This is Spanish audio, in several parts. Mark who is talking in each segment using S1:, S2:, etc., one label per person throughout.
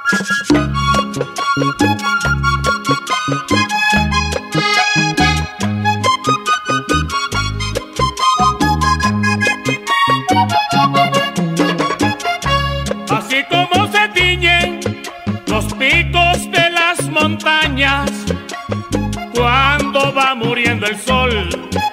S1: Así como se tiñen los picos de las montañas cuando va muriendo el sol,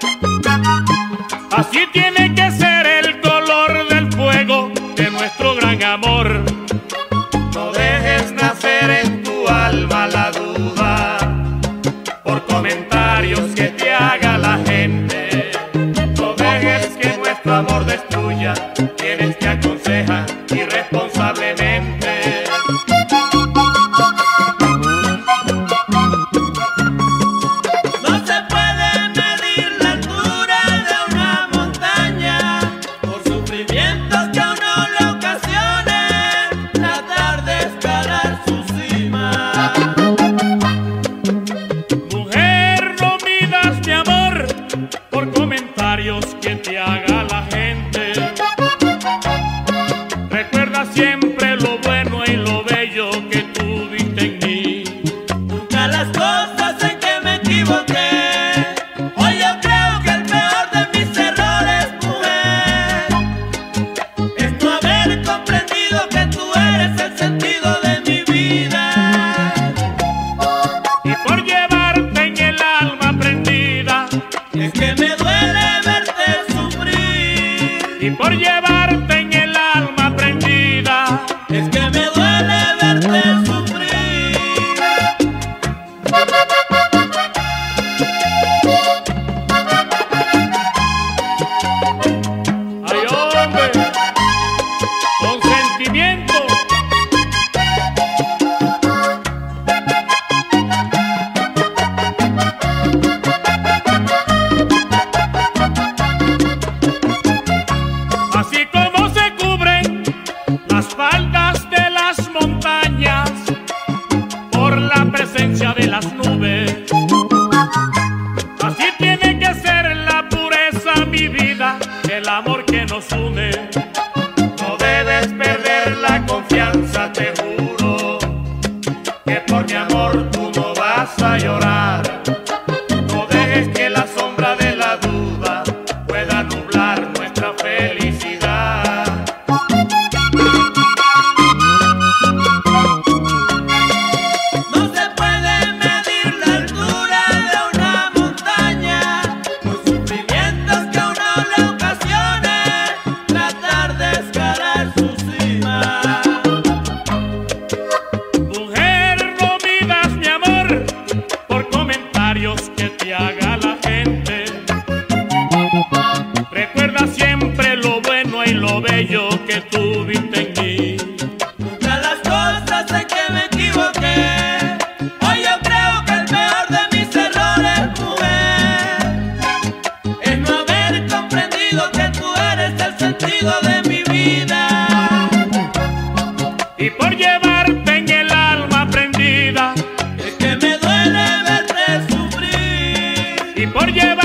S1: así tiene que ser el color del fuego de nuestro gran amor.
S2: No dejes nacer en tu alma la duda por comentarios que te haga la gente. No dejes que nuestro amor destruya quienes te aconsejan irresponsablemente.
S3: No se puede medir la altura de una montaña por sufrimientos que a uno le ocasionen tratar de escalar su cima.
S1: Mujer, no midas mi amor por comentarios que te haga la gente. Recuerda siempre lo bueno y lo bello que tuviste en mí.
S3: Nunca las cosas en que me equivoqué. Hoy yo creo que el peor de mis errores, mujer, es no haber comprendido que tú eres el sentido de mi vida.
S1: Y por llevarte en el alma prendida,
S3: Es que me duele verte sufrir.
S1: y por llevarte en el alma prendida,
S3: Es que me duele verte sufrir.
S1: ay hombre, con sentimiento. Así como se cubren las faldas de las montañas por la presencia de las nubes, así tiene que ser la pureza, mi vida, el amor que nos une.
S2: No debes perder la confianza, te juro, que por mi amor tú no vas a llorar. No dejes que la sombra de la duda pueda nublar nuestra felicidad.
S3: No se puede medir la altura de una montaña por sufrimientos que a uno le ocasionen tratar de escalar su cima.
S1: Mujer, no midas mi amor por comentarios que te haga la gente. Recuerda siempre lo bueno y lo bello que tuviste en mí.
S3: Nunca las cosas en que me equivoqué. Hoy yo creo que el peor de mis errores, mujer, es no haber comprendido que tú eres el sentido de mi vida.
S1: Y por llevarte en el alma prendida,
S3: Es que me duele verte sufrir.
S1: y por llevarte